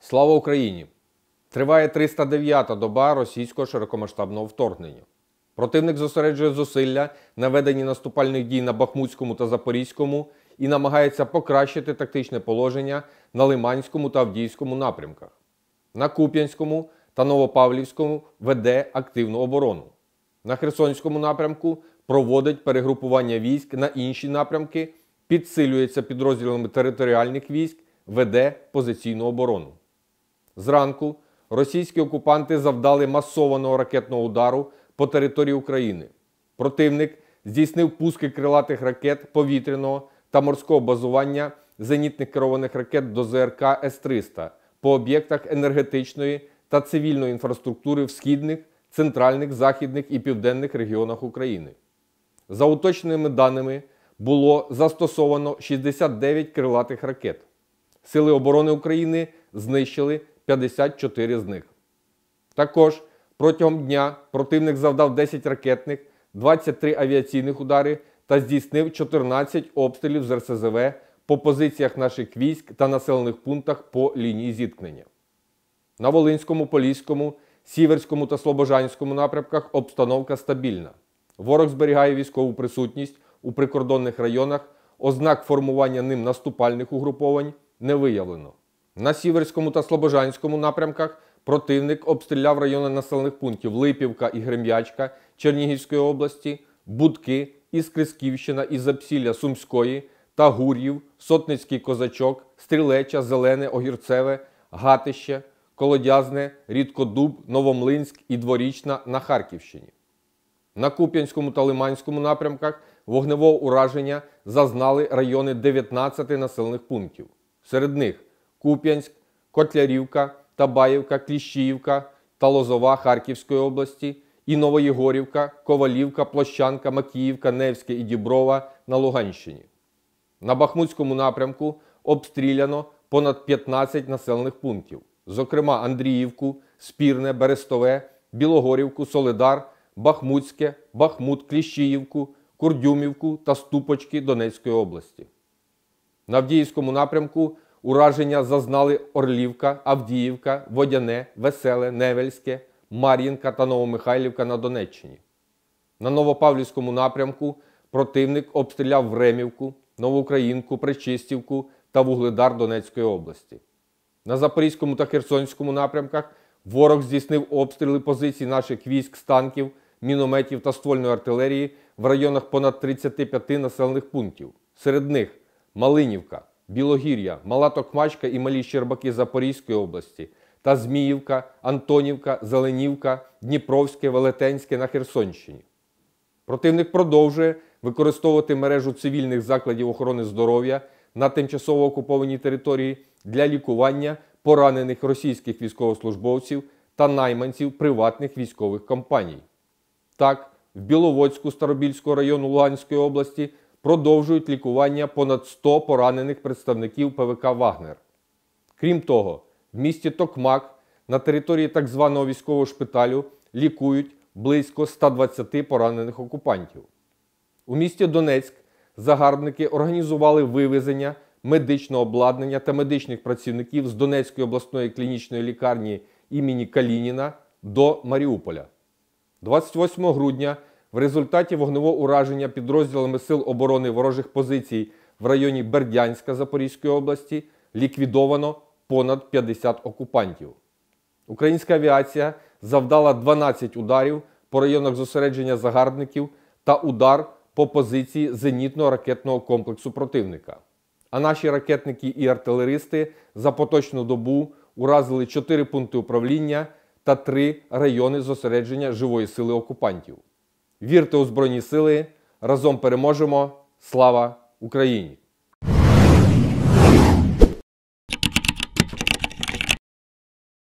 Слава Україні! Триває 309-та доба російського широкомасштабного вторгнення. Противник зосереджує зусилля на веденні наступальних дій на Бахмутському та Запорізькому і намагається покращити тактичне положення на Лиманському та Авдіївському напрямках. На Куп'янському та Новопавлівському веде активну оборону. На Херсонському напрямку проводить перегрупування військ на інші напрямки, підсилюється підрозділами територіальних військ, веде позиційну оборону. Зранку російські окупанти завдали масованого ракетного удару по території України. Противник здійснив пуски крилатих ракет повітряного та морського базування зенітних керованих ракет до ЗРК С-300 по об'єктах енергетичної та цивільної інфраструктури в східних, центральних, західних і південних регіонах України. За уточненими даними, було застосовано 69 крилатих ракет. Сили оборони України знищили 54 з них. Також протягом дня противник завдав 10 ракетних, 23 авіаційних удари та здійснив 14 обстрілів з РСЗВ по позиціях наших військ та населених пунктах по лінії зіткнення. На Волинському, Поліському, Сіверському та Слобожанському напрямках обстановка стабільна. Ворог зберігає військову присутність у прикордонних районах, ознак формування ним наступальних угруповань не виявлено. На Сіверському та Слобожанському напрямках противник обстріляв райони населених пунктів Липівка і Грем'ячка Чернігівської області, Будки, Іскрисківщина і Запсілля Сумської та Гур'їв, Сотницький Козачок, Стрілеча, Зелене, Огірцеве, Гатище, Колодязне, Рідкодуб, Новомлинськ і Дворічна на Харківщині. На Куп'янському та Лиманському напрямках вогневого ураження зазнали райони 19 населених пунктів. Серед них Куп'янськ, Котлярівка, Табаївка, Кліщіївка та Лозова Харківської області і Новоєгорівка, Ковалівка, Площанка, Макіївка, Невське і Діброва на Луганщині. На Бахмутському напрямку обстріляно понад 15 населених пунктів, зокрема Андріївку, Спірне, Берестове, Білогорівку, Солидар, Бахмутське, Бахмут, Кліщіївку, Курдюмівку та Ступочки Донецької області. На Авдіївському напрямку ураження зазнали Орлівка, Авдіївка, Водяне, Веселе, Невельське, Мар'їнка та Новомихайлівка на Донеччині. На Новопавлівському напрямку противник обстріляв Времівку, Новоукраїнку, Пречистівку та Вугледар Донецької області. На Запорізькому та Херсонському напрямках ворог здійснив обстріли позицій наших військ з танків, мінометів та ствольної артилерії в районах понад 35 населених пунктів. Серед них Малинівка, Білогір'я, Мала Токмачка і Малі Щербаки Запорізької області та Зміївка, Антонівка, Зеленівка, Дніпровське, Велетенське на Херсонщині. Противник продовжує використовувати мережу цивільних закладів охорони здоров'я на тимчасово окупованій території для лікування поранених російських військовослужбовців та найманців приватних військових компаній. Так, в Біловодську Старобільського району Луганської області продовжують лікування понад 100 поранених представників ПВК «Вагнер». Крім того, в місті Токмак на території так званого військового шпиталю лікують близько 120 поранених окупантів. У місті Донецьк загарбники організували вивезення медичного обладнання та медичних працівників з Донецької обласної клінічної лікарні імені Калініна до Маріуполя. 28 грудня в результаті вогневого ураження підрозділами Сил оборони ворожих позицій в районі Бердянська Запорізької області ліквідовано понад 50 окупантів. Українська авіація завдала 12 ударів по районах зосередження загарбників та удар по позиції зенітного ракетного комплексу противника. А наші ракетники і артилеристи за поточну добу уразили 4 пункти управління та 3 райони зосередження живої сили окупантів. Вірте у Збройні Сили, разом переможемо! Слава Україні!